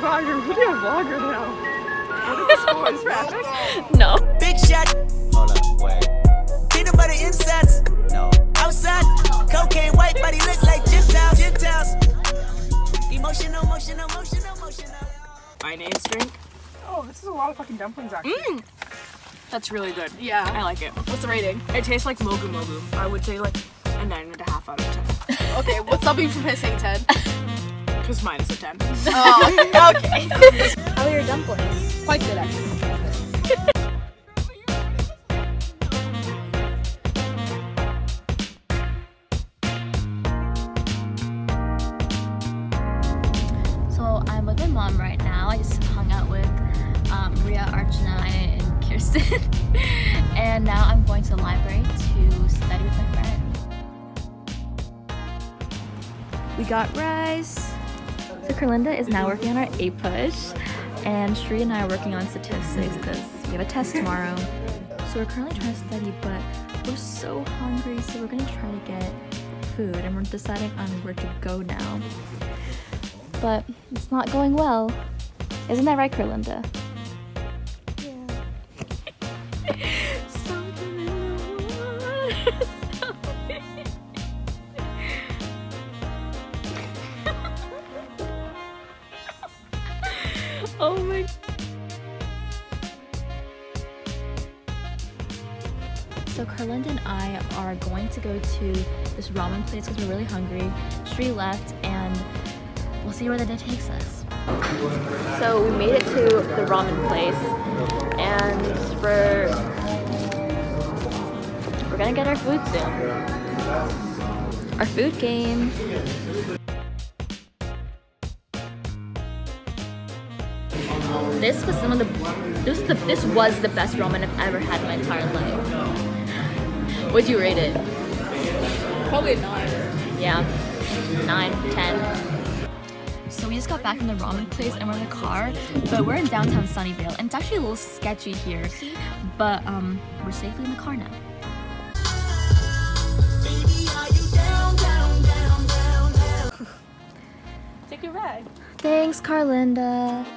god, you're really a vlogger now. What is this for? Is traffic? No. Big shot. Hold up, wait. Peanut butter insides. No. Outside. Cocaine white body look like Gentiles. Gentiles. Emotional, emotional, emotional, emotional. Mayonnaise drink. Oh, this is a lot of fucking dumplings actually. That's really good. Yeah. I like it. What's the rating? It tastes like Mogu Mogu. I would say like a 9.5 out of 10. Okay, what's stopping you from saying 10? Because mine is a 10. Oh, okay. How are your dumplings? Quite good, actually. So I'm with my mom right now. I just hung out with Maria, Archana, and Kirsten. And now I'm going to the library to study with my friend. We got rice. So Kerlinda is now working on our A-push, and Shri and I are working on statistics because we have a test tomorrow. So we're currently trying to study, but we're so hungry, so we're gonna try to get food, and we're deciding on where to go now. But it's not going well. Isn't that right, Kerlinda? Oh my. So Kerlinda and I are going to go to this ramen place because we're really hungry. Shri left and we'll see where the day takes us. So we made it to the ramen place and we're gonna get our food soon. Our food came. This was this was the best ramen I've ever had in my entire life. Would you rate it? Probably a 9. Yeah, 9, 10. So we just got back from the ramen place and we're in the car, but we're in downtown Sunnyvale and it's actually a little sketchy here, but we're safely in the car now. Take a ride. Thanks, Kerlinda.